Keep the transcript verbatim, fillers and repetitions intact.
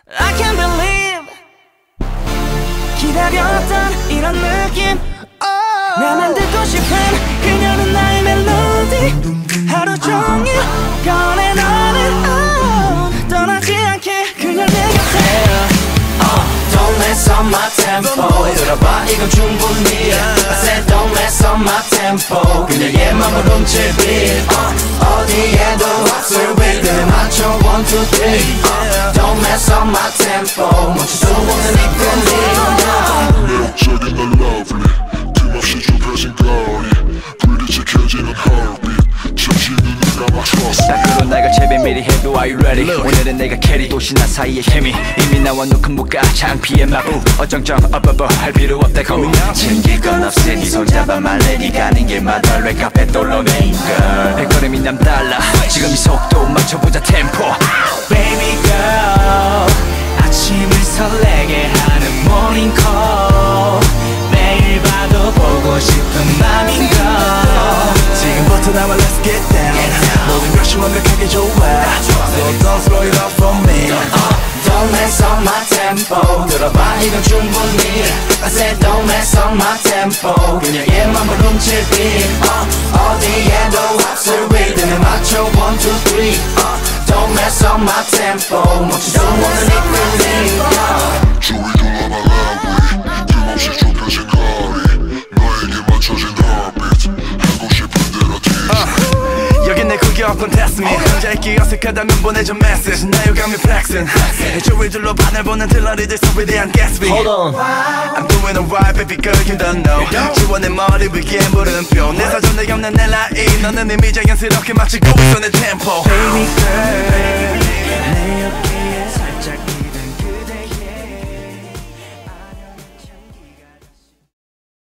I can't believe 기다렸던 이런 느낌 oh. 나만 듣고 싶은 그녀는 나의 멜로디 하루 종일 꺼내 너는 oh. 떠나지 않게 그녀 내 곁에 Don't mess up my tempo 들어봐 이건 충분히 I said don't mess up my tempo 그녀의 맘을 훔칠 beat uh, 어디에도 없을 rhythm 맞춰 one two three uh, Don't mess up my tempo 멈출 수 없는 이 feeling 매력적인 널 lovely 틈없이 좁혀진 거리 불빛이 켜지는 heartbeat 잠시 눈을 감아 trust 딱 그런 날 같이 미리 해도 Are you ready 오늘은 내가 캐리 도시나 사이의 케미 이미 나와 놓은 무가 창피의 마부 어정쩡 업업어 할 필요 없다 고민 챙길 건 없으니 네 손잡아 말래 네 가는 길마다 랩카페 돌로네 girl 백걸음이 남달라 지금 이 속도 맞춰보자 템포 Baby girl 아침을 설레게 하는 morning call 매일 봐도 보고 싶은 맘인걸 지금부터 나와 let's get down 모든 것이 완벽하게 좋아 So don't slow it up for me uh, Don't mess up my tempo 들어봐 이건 충분히 I said don't mess up my tempo 그녀의 맘을 훔칠 beat uh, 어디에도 없을 rhythm에 맞춰 one two three uh, Don't mess up my tempo 멈출 수 없는 이 feeling 조이 둘러봐 lovely 틈없이 좁혀진 거리 너에게 맞춰진 heartbeat 하고 싶은 대로 tease 여긴 내 구경 콘테스트 미 혼자 있기 어색하다면 보내줘 메시지 나 유감이 플렉슨 조일 둘러 바늘 보는 들러리들 소리에 대한 gatsby Hold on I'm doing alright baby girl you don't know 지원의 머리 위에 물음표 내 사전에 없는 내 라인 너는 이미 자연스럽게 맞추고 있어 내 템포 Baby girl 내